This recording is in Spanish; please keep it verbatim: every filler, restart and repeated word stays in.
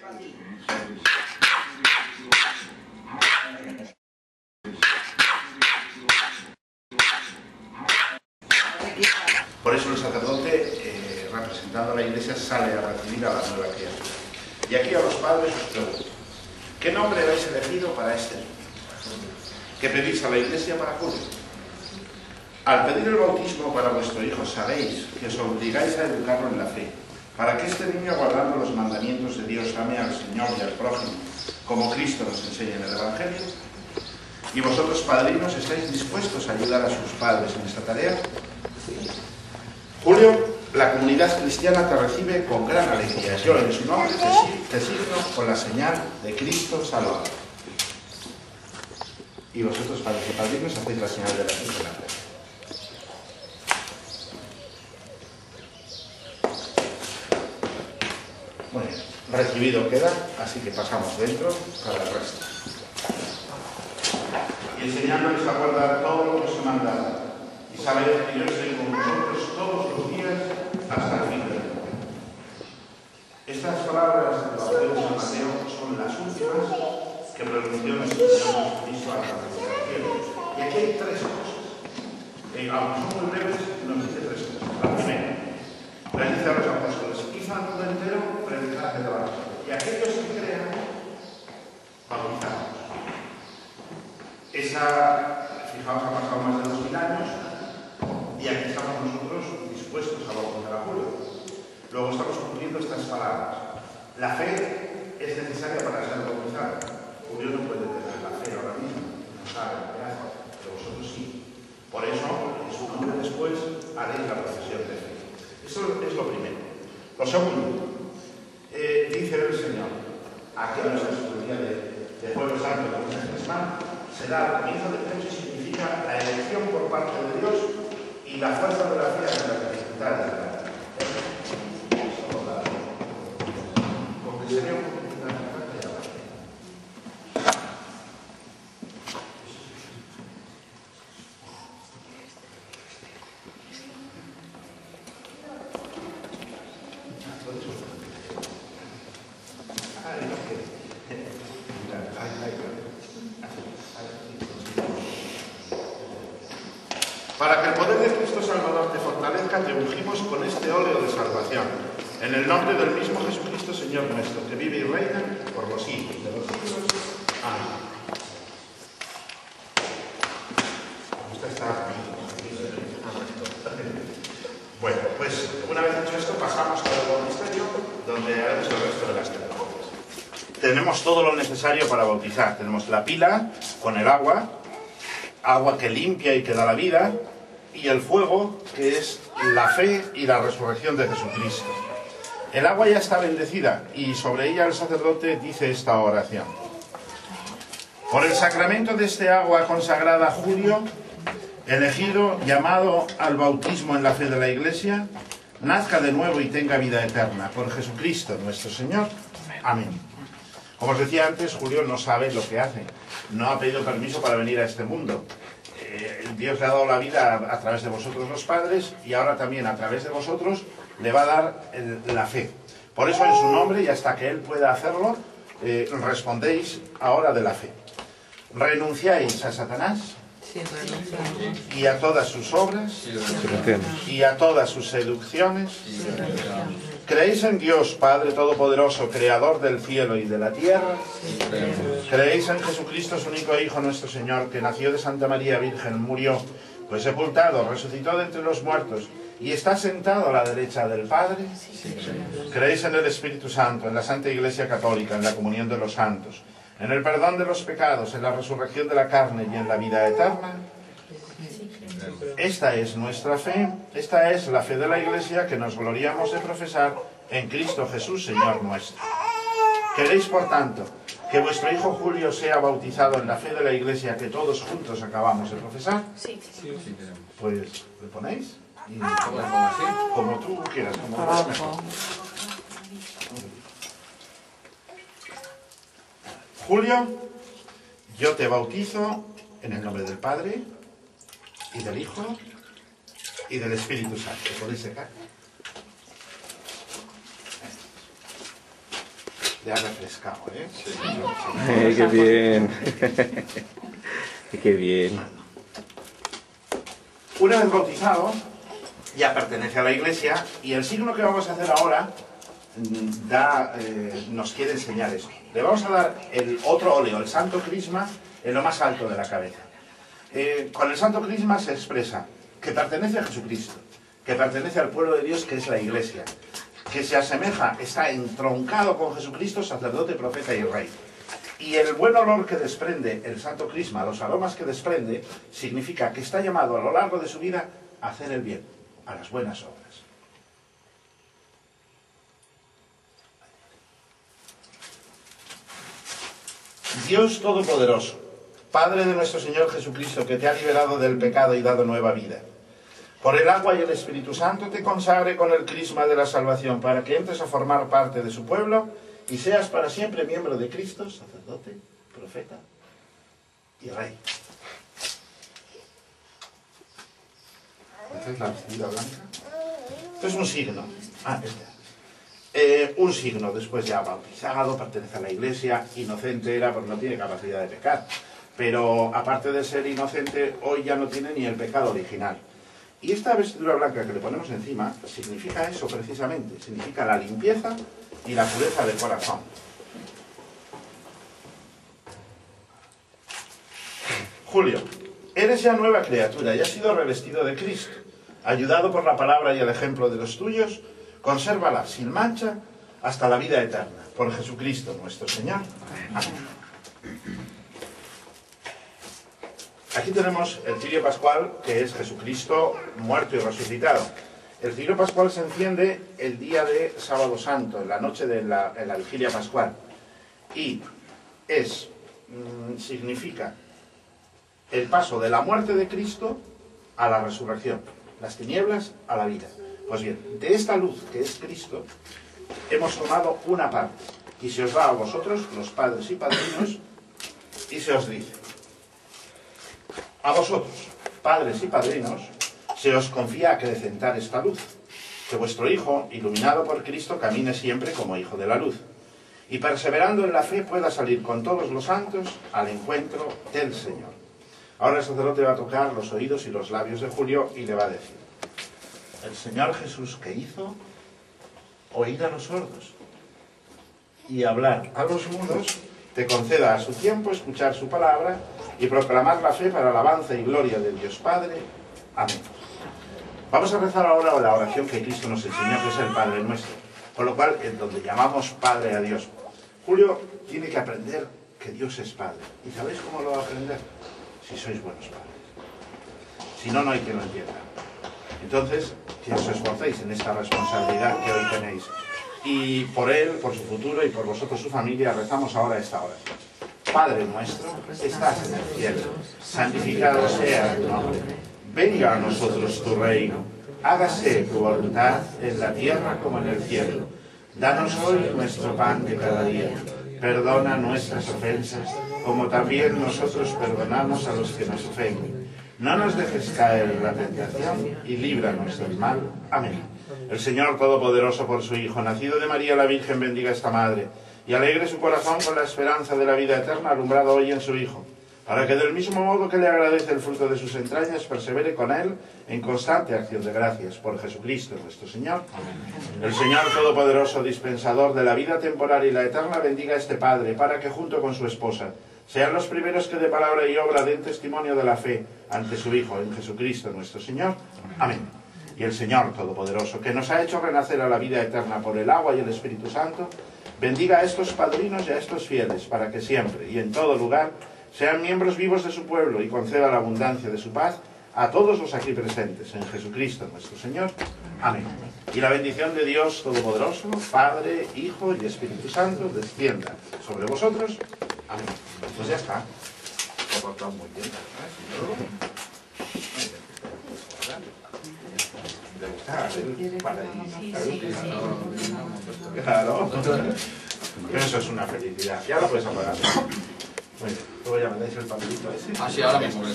Por eso el sacerdote, eh, representando a la Iglesia, sale a recibir a la nueva criatura. Y aquí a los padres os pregunto, ¿qué nombre habéis elegido para este niño? ¿Qué pedís a la Iglesia para Julio? Al pedir el bautismo para vuestro hijo, sabéis que os obligáis a educarlo en la fe, para que este niño, guardando los mandamientos de Dios, ame al Señor y al prójimo, como Cristo nos enseña en el Evangelio. ¿Y vosotros, padrinos, estáis dispuestos a ayudar a sus padres en esta tarea? Julio, la comunidad cristiana te recibe con gran alegría. Yo, en su nombre, te signo con la señal de Cristo Salvador. Y vosotros, padres y padrinos, hacéis la señal de la cruz de la fe. Muy bien, recibido queda, así que pasamos dentro para el resto. Y enseñándoles a guardar todo lo que os he mandado. Y sabéis que yo estoy con vosotros todos los días hasta el fin del mundo. Estas palabras del Evangelio de San Mateo son las últimas que pronunció nuestro Señor Jesucristo a la resurrección. Y aquí hay tres cosas. Eh, aunque son muy breves, nos dice tres cosas. La primera, les dice a los apóstoles, id al mundo entero, predicad el Evangelio. Y aquellos que crean, bautizados. Esa, fijaos, ha pasado más de dos mil años. Y aquí estamos nosotros dispuestos a bautizar a Julio. Luego estamos cumpliendo estas palabras. La fe es necesaria para ser bautizado. Julio no puede tener la fe ahora mismo, no sabe lo que hace, pero vosotros sí. Por eso, en su nombre después, haréis la profesión de fe. Eso es lo primero. Lo segundo, eh, dice el Señor, aquí a nuestra día de, de Jueves Santo, de una semana, será el comienzo de Dios y significa la elección por parte de Dios y la fuerza de la fe ante las dificultades de la vida. Porque sería un poquito de la fe de la fe. Para que el poder de Cristo Salvador te fortalezca, te ungimos con este óleo de salvación. En el nombre del mismo Jesucristo, Señor nuestro, que vive y reina por los siglos de los siglos. Amén. Usted está aquí. Bueno, pues una vez hecho esto, pasamos al bautisterio, donde haremos el resto de las ceremonias. Tenemos todo lo necesario para bautizar. Tenemos la pila con el agua, agua que limpia y que da la vida, y el fuego, que es la fe y la resurrección de Jesucristo. El agua ya está bendecida, y sobre ella el sacerdote dice esta oración. Por el sacramento de este agua consagrada a Julio, elegido, llamado al bautismo en la fe de la Iglesia, nazca de nuevo y tenga vida eterna. Por Jesucristo nuestro Señor. Amén. Como os decía antes, Julio no sabe lo que hace. No ha pedido permiso para venir a este mundo. Eh, Dios le ha dado la vida a, a través de vosotros los padres, y ahora también a través de vosotros le va a dar el, la fe. Por eso en su nombre, y hasta que Él pueda hacerlo, eh, respondéis ahora de la fe. ¿Renunciáis a Satanás? Sí, renunciamos. ¿Y a todas sus obras? Sí, renunciamos. ¿Y a todas sus seducciones? Sí, renunciamos. ¿Creéis en Dios, Padre Todopoderoso, Creador del cielo y de la tierra? Sí, creemos. ¿Creéis en Jesucristo, su único Hijo, nuestro Señor, que nació de Santa María Virgen, murió, fue sepultado, resucitó de entre los muertos y está sentado a la derecha del Padre? Sí, creemos. ¿Creéis en el Espíritu Santo, en la Santa Iglesia Católica, en la comunión de los santos, en el perdón de los pecados, en la resurrección de la carne y en la vida eterna? Esta es nuestra fe, esta es la fe de la Iglesia que nos gloriamos de profesar en Cristo Jesús, Señor nuestro. ¿Queréis, por tanto, que vuestro hijo Julio sea bautizado en la fe de la Iglesia que todos juntos acabamos de profesar? Sí, sí, sí. Pues, ¿le ponéis? Y, ¿Cómo? como tú quieras, como veas mejor. Julio, yo te bautizo en el nombre del Padre, y del Hijo, y del Espíritu Santo. ¿Podéis secar? Le ha refrescado, ¿eh? Sí. Eh, ¡Qué bien! ¡Qué bien! Una vez bautizado, ya pertenece a la Iglesia, y el signo que vamos a hacer ahora da, eh, nos quiere enseñar esto. Le vamos a dar el otro óleo, el Santo Crisma, en lo más alto de la cabeza. Eh, con el Santo Crisma se expresa que pertenece a Jesucristo, que pertenece al pueblo de Dios, que es la Iglesia, que se asemeja, está entroncado con Jesucristo, sacerdote, profeta y rey. Y el buen olor que desprende el Santo Crisma, los aromas que desprende, significa que está llamado a lo largo de su vida a hacer el bien, a las buenas obras. Dios Todopoderoso, Padre de nuestro Señor Jesucristo, que te ha liberado del pecado y dado nueva vida, por el agua y el Espíritu Santo te consagre con el crisma de la salvación, para que entres a formar parte de su pueblo y seas para siempre miembro de Cristo, sacerdote, profeta y rey. ¿Esta es la vestidura blanca? Esto es un signo. Ah, este. Eh, un signo, después ya bautizado, pertenece a la Iglesia, inocente era porque no tiene capacidad de pecar. Pero aparte de ser inocente, hoy ya no tiene ni el pecado original. Y esta vestidura blanca que le ponemos encima significa eso precisamente, significa la limpieza y la pureza del corazón. Julio, eres ya nueva criatura y has sido revestido de Cristo. Ayudado por la palabra y el ejemplo de los tuyos, consérvala sin mancha hasta la vida eterna. Por Jesucristo nuestro Señor. Amén. Aquí tenemos el cirio pascual, que es Jesucristo muerto y resucitado. El cirio pascual se enciende el día de Sábado Santo, en la noche de la, de la vigilia pascual. Y es, mmm, significa el paso de la muerte de Cristo a la resurrección, las tinieblas a la vida. Pues bien, de esta luz que es Cristo, hemos tomado una parte, y se os da a vosotros, los padres y padrinos, y se os dice: a vosotros, padres y padrinos, se os confía acrecentar esta luz, que vuestro Hijo, iluminado por Cristo, camine siempre como Hijo de la luz, y perseverando en la fe pueda salir con todos los santos al encuentro del Señor. Ahora el sacerdote va a tocar los oídos y los labios de Julio y le va a decir: el Señor Jesús, que hizo oír a los sordos y hablar a los mudos, te conceda a su tiempo escuchar su palabra y proclamar la fe para alabanza y gloria de Dios Padre. Amén. Vamos a rezar ahora la oración que Cristo nos enseñó, que es el Padre Nuestro, con lo cual en donde llamamos Padre a Dios. Julio tiene que aprender que Dios es Padre. ¿Y sabéis cómo lo va a aprender? Si sois buenos padres. Si no, no hay quien lo entienda. Entonces, que os esforcéis en esta responsabilidad que hoy tenéis. Y por él, por su futuro y por vosotros, su familia, rezamos ahora esta oración. Padre nuestro, estás en el cielo, santificado sea tu nombre. Venga a nosotros tu reino. Hágase tu voluntad en la tierra como en el cielo. Danos hoy nuestro pan de cada día. Perdona nuestras ofensas, como también nosotros perdonamos a los que nos ofenden. No nos dejes caer en la tentación y líbranos del mal. Amén. El Señor Todopoderoso, por su Hijo, nacido de María la Virgen, bendiga a esta Madre, y alegre su corazón con la esperanza de la vida eterna, alumbrado hoy en su Hijo, para que del mismo modo que le agradece el fruto de sus entrañas, persevere con él en constante acción de gracias. Por Jesucristo nuestro Señor. Amén. El Señor Todopoderoso, dispensador de la vida temporal y la eterna, bendiga a este Padre, para que junto con su esposa sean los primeros que de palabra y obra den testimonio de la fe ante su Hijo, en Jesucristo nuestro Señor. Amén. Y el Señor Todopoderoso, que nos ha hecho renacer a la vida eterna por el agua y el Espíritu Santo, bendiga a estos padrinos y a estos fieles, para que siempre y en todo lugar sean miembros vivos de su pueblo y conceda la abundancia de su paz a todos los aquí presentes, en Jesucristo nuestro Señor. Amén. Y la bendición de Dios Todopoderoso, Padre, Hijo y Espíritu Santo, descienda sobre vosotros. Amén. Pues ya está. Lo he cortado muy bien, ¿verdad? ¿Te gusta el paraíso? Claro. Eso es una felicidad. Ya lo puedes apagar. Bueno, luego ya me dais el papelito ese. Así ahora mismo.